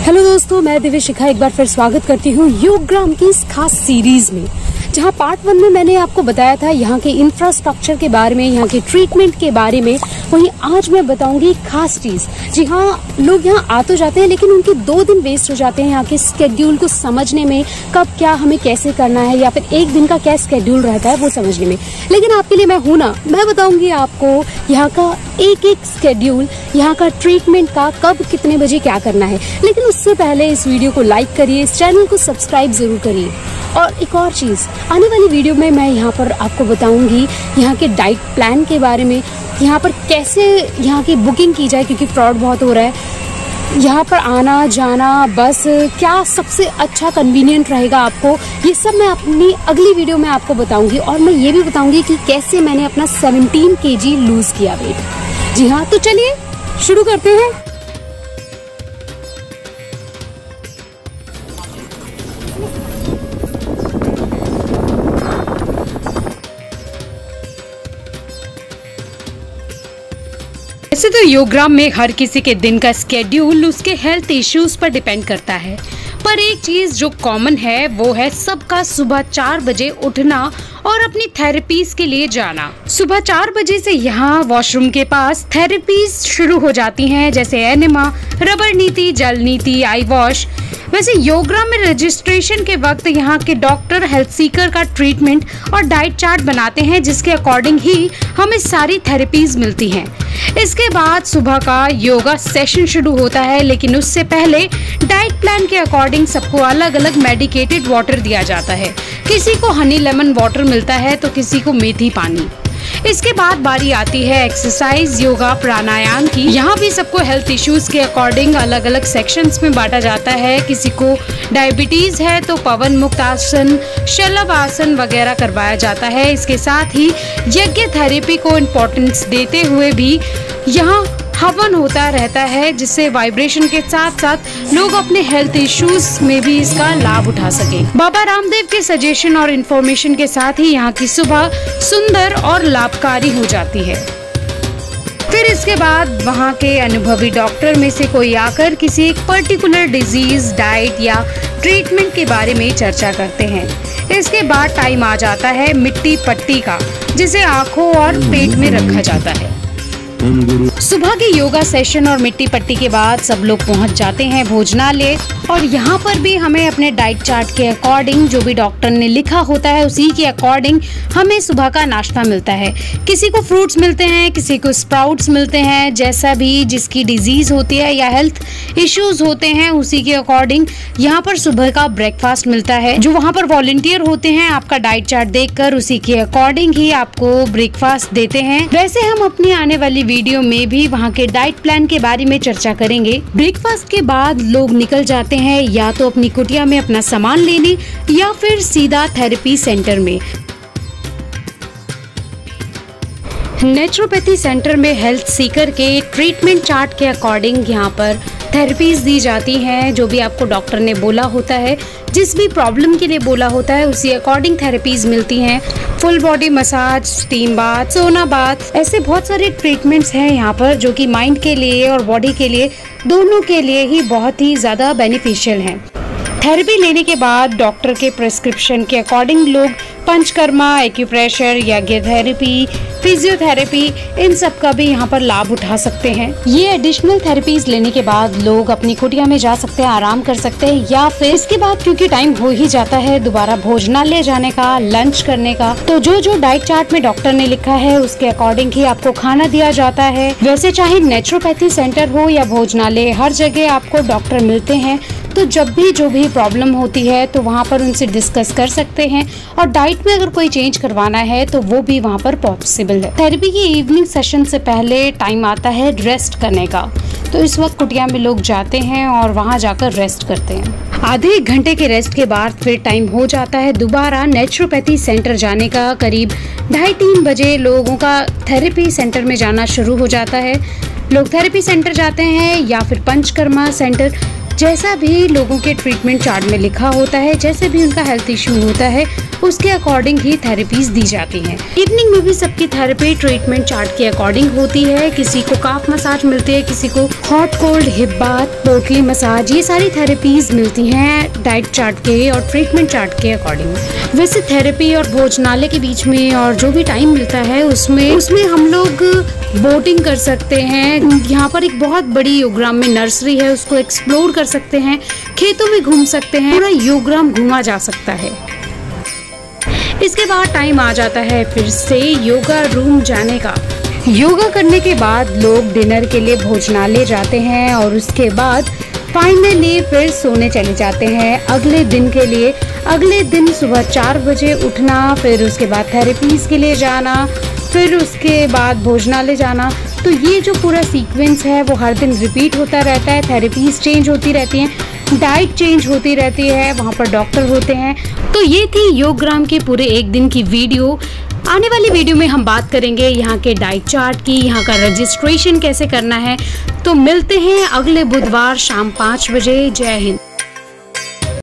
Hello दोस्तों, मैं दिव्य शिखा एक बार फिर स्वागत करती हूँ योगग्राम की इस खास सीरीज में, जहाँ पार्ट 1 में मैंने आपको बताया था यहाँ के इंफ्रास्ट्रक्चर के बारे में, यहाँ के ट्रीटमेंट के बारे में। वहीं आज मैं बताऊंगी खास चीज। जी हाँ, लोग यहाँ आ तो जाते हैं लेकिन उनके 2 दिन वेस्ट हो जाते हैं यहाँ के स्केड्यूल को समझने में, कब क्या हमें कैसे करना है या फिर एक दिन का क्या स्केड्यूल रहता है वो समझने में। लेकिन आपके लिए मैं हूं ना, मैं बताऊंगी आपको यहाँ का एक एक स्केड्यूल, यहाँ का ट्रीटमेंट का, कब कितने बजे क्या करना है। लेकिन उससे पहले इस वीडियो को लाइक करिए, इस चैनल को सब्सक्राइब जरूर करिए। और एक और चीज, आने वाली वीडियो में मैं यहाँ पर आपको बताऊंगी यहाँ के डाइट प्लान के बारे में, यहाँ पर कैसे यहाँ की बुकिंग की जाए क्योंकि फ्रॉड बहुत हो रहा है। यहाँ पर आना जाना, बस क्या सबसे अच्छा कन्वीनियंट रहेगा आपको, ये सब मैं अपनी अगली वीडियो में आपको बताऊंगी। और मैं ये भी बताऊंगी कि कैसे मैंने अपना 17 kg लूज किया वेट। जी हाँ, तो चलिए शुरू करते हैं। वैसे तो योगग्राम में हर किसी के दिन का स्केड्यूल उसके हेल्थ इश्यूज पर डिपेंड करता है, पर एक चीज जो कॉमन है वो है सबका सुबह 4 बजे उठना और अपनी थेरेपीज के लिए जाना। सुबह 4 बजे से यहाँ वॉशरूम के पास थेरेपीज शुरू हो जाती हैं, जैसे एनिमा, रबर नीति, जल नीति, आई वॉश। वैसे योगग्राम में रजिस्ट्रेशन के वक्त यहाँ के डॉक्टर हेल्थ सीकर का ट्रीटमेंट और डाइट चार्ट बनाते हैं, जिसके अकॉर्डिंग ही हमें सारी थेरेपीज मिलती हैं। इसके बाद सुबह का योगा सेशन शुरू होता है, लेकिन उससे पहले डाइट प्लान के अकॉर्डिंग सबको अलग अलग मेडिकेटेड वाटर दिया जाता है। किसी को हनी लेमन वाटर मिलता है तो किसी को मेथी पानी। इसके बाद बारी आती है एक्सरसाइज, योगा, प्राणायाम की। यहाँ भी सबको हेल्थ इश्यूज के अकॉर्डिंग अलग अलग सेक्शंस में बांटा जाता है। किसी को डायबिटीज है तो पवन मुक्त आसन, शलभ आसन वगैरह करवाया जाता है। इसके साथ ही यज्ञ थेरेपी को इम्पोर्टेंस देते हुए भी यहाँ हवन होता रहता है, जिससे वाइब्रेशन के साथ साथ लोग अपने हेल्थ इश्यूज में भी इसका लाभ उठा सके। बाबा रामदेव के सजेशन और इन्फॉर्मेशन के साथ ही यहाँ की सुबह सुंदर और लाभकारी हो जाती है। फिर इसके बाद वहाँ के अनुभवी डॉक्टर में से कोई आकर किसी एक पर्टिकुलर डिजीज, डाइट या ट्रीटमेंट के बारे में चर्चा करते हैं। इसके बाद टाइम आ जाता है मिट्टी पट्टी का, जिसे आँखों और पेट में रखा जाता है। सुबह के योगा सेशन और मिट्टी पट्टी के बाद सब लोग पहुंच जाते हैं भोजनालय, और यहाँ पर भी हमें अपने डाइट चार्ट के अकॉर्डिंग, जो भी डॉक्टर ने लिखा होता है उसी के अकॉर्डिंग हमें सुबह का नाश्ता मिलता है। किसी को फ्रूट्स मिलते हैं, किसी को स्प्राउट्स मिलते हैं, जैसा भी जिसकी डिजीज होती है या हेल्थ इश्यूज होते हैं उसी के अकॉर्डिंग यहाँ पर सुबह का ब्रेकफास्ट मिलता है। जो वहाँ पर वॉलंटियर होते हैं आपका डाइट चार्ट देखकर उसी के अकॉर्डिंग ही आपको ब्रेकफास्ट देते हैं। वैसे हम अपनी आने वाली वीडियो में भी वहाँ के डाइट प्लान के बारे में चर्चा करेंगे। ब्रेकफास्ट के बाद लोग निकल जाते हैं या तो अपनी कुटिया में अपना सामान लेने या फिर सीधा थेरेपी सेंटर में। नेचुरोपैथी सेंटर में हेल्थ सीकर के ट्रीटमेंट चार्ट के अकॉर्डिंग यहाँ पर थेरेपीज दी जाती हैं। जो भी आपको डॉक्टर ने बोला होता है, जिस भी प्रॉब्लम के लिए बोला होता है उसी अकॉर्डिंग थेरेपीज मिलती हैं। Full body massage, steam bath, sauna bath, ऐसे बहुत सारे ट्रीटमेंट्स हैं यहाँ पर जो कि माइंड के लिए और बॉडी के लिए, दोनों के लिए ही बहुत ही ज़्यादा बेनिफिशियल हैं। थेरेपी लेने के बाद डॉक्टर के प्रेस्क्रिप्शन के अकॉर्डिंग लोग पंचकर्मा, एक्यूप्रेशर, यज्ञ थेरेपी, फिजियोथेरेपी, इन सब का भी यहाँ पर लाभ उठा सकते हैं। ये एडिशनल थेरेपीज लेने के बाद लोग अपनी कुटिया में जा सकते हैं, आराम कर सकते हैं, या फिर इसके बाद क्योंकि टाइम हो ही जाता है दोबारा भोजनालय जाने का, लंच करने का, तो जो डाइट चार्ट में डॉक्टर ने लिखा है उसके अकॉर्डिंग ही आपको खाना दिया जाता है। वैसे चाहे नेचुरोपैथी सेंटर हो या भोजनालय, हर जगह आपको डॉक्टर मिलते हैं, तो जब भी जो भी प्रॉब्लम होती है तो वहाँ पर उनसे डिस्कस कर सकते हैं, और डाइट में अगर कोई चेंज करवाना है तो वो भी वहाँ पर पॉसिबल है। थेरेपी की इवनिंग सेशन से पहले टाइम आता है रेस्ट करने का, तो इस वक्त कुटिया में लोग जाते हैं और वहाँ जाकर रेस्ट करते हैं। आधे 1 घंटे के रेस्ट के बाद फिर टाइम हो जाता है दोबारा नेचुरोपैथी सेंटर जाने का। करीब 2:30-3 बजे लोगों का थेरेपी सेंटर में जाना शुरू हो जाता है। लोग थेरेपी सेंटर जाते हैं या फिर पंचकर्मा सेंटर, जैसा भी लोगों के ट्रीटमेंट चार्ट में लिखा होता है, जैसे भी उनका हेल्थ इश्यू होता है उसके अकॉर्डिंग ही थेरेपीज दी जाती हैं। इवनिंग में भी सबकी थेरेपी ट्रीटमेंट चार्ट के अकॉर्डिंग होती है। किसी को काफ मसाज मिलती है, किसी को हॉट कोल्ड हिप बाथ, पोटली मसाज, ये सारी थेरेपीज मिलती हैं डाइट चार्ट के और ट्रीटमेंट चार्ट के अकॉर्डिंग। वैसे थेरेपी और भोजनालय के बीच में और जो भी टाइम मिलता है उसमें हम लोग बोटिंग कर सकते हैं। यहाँ पर एक बहुत बड़ी योगग्राम में नर्सरी है, उसको एक्सप्लोर कर सकते हैं, खेतों में घूम सकते हैं, पूरा योगग्राम घूमा जा सकता है। इसके बाद टाइम आ जाता है फिर से योगा रूम जाने का। योगा करने के बाद लोग डिनर के लिए भोजनालय जाते हैं और उसके बाद फाइनली फिर सोने चले जाते हैं अगले दिन के लिए। अगले दिन सुबह 4 बजे उठना, फिर उसके बाद थेरेपीज के लिए जाना, फिर उसके बाद भोजनालय जाना। तो ये जो पूरा सीक्वेंस है वो हर दिन रिपीट होता रहता है। थेरेपीज चेंज होती रहती हैं, डाइट चेंज होती रहती है, वहाँ पर डॉक्टर होते हैं। तो ये थी योगग्राम के पूरे एक दिन की वीडियो। आने वाली वीडियो में हम बात करेंगे यहाँ के डाइट चार्ट की, यहाँ का रजिस्ट्रेशन कैसे करना है। तो मिलते हैं अगले बुधवार शाम 5 बजे। जय हिंद।